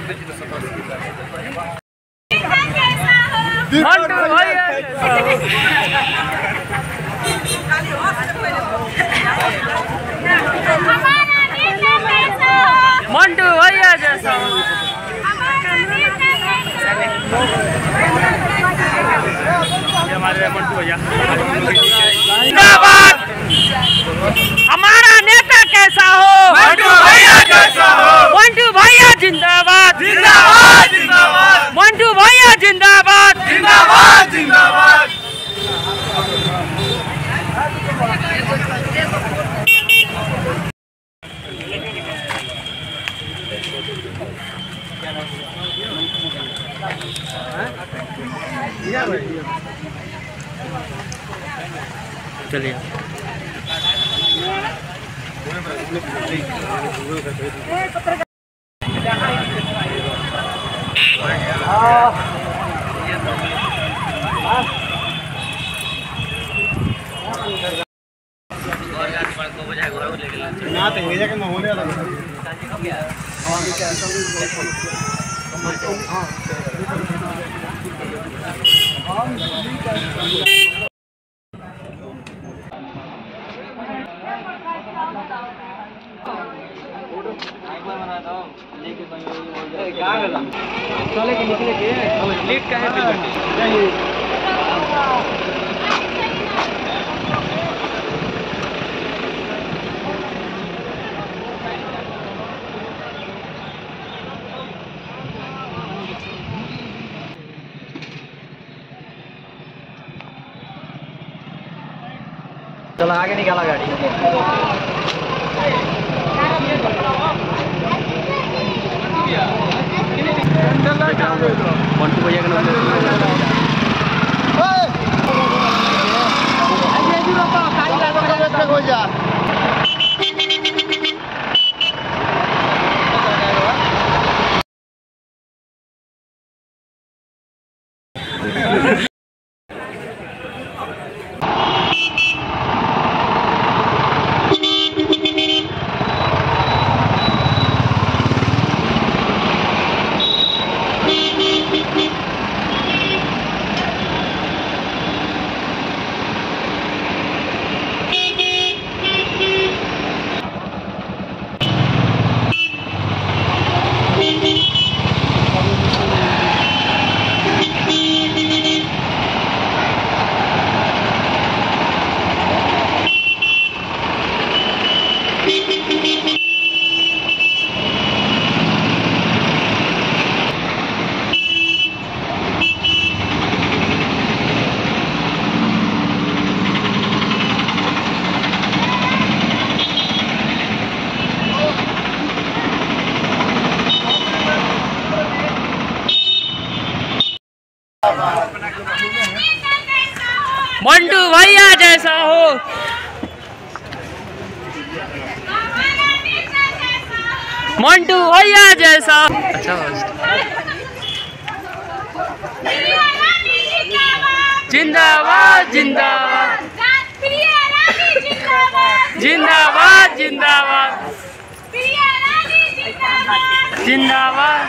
मंटू भैया जैसा हमारे मंटू भैया जिंदाबाद। हमारा नेता कैसा हो? मंटू भैया जैसा हो। मंटू भैया जिंदाबाद जिंदाबाद जिंदाबाद। मंटू भैया जिंदाबाद जिंदाबाद जिंदाबाद। चलिए ना तो भेजा के होने वाला चले के निकले के लेट का है चलो आगे निकाला गाड़ी। मंटू भैया का मंटू भैया जैसा हो। मंटू भैया जैसा। अच्छा जिंदाबाद जिंदाबाद जिंदाबाद जिंदाबाद जिंदाबाद।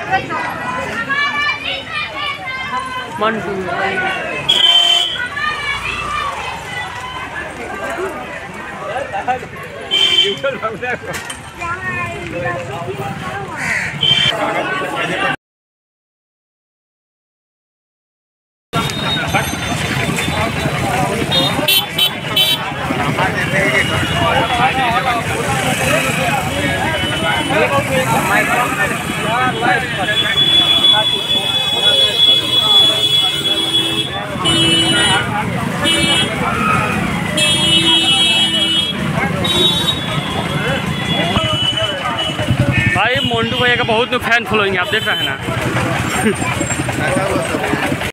मंटू भाई मंटू भैया का बहुत फैन फॉलोइंग आप देख रहे हैं ना।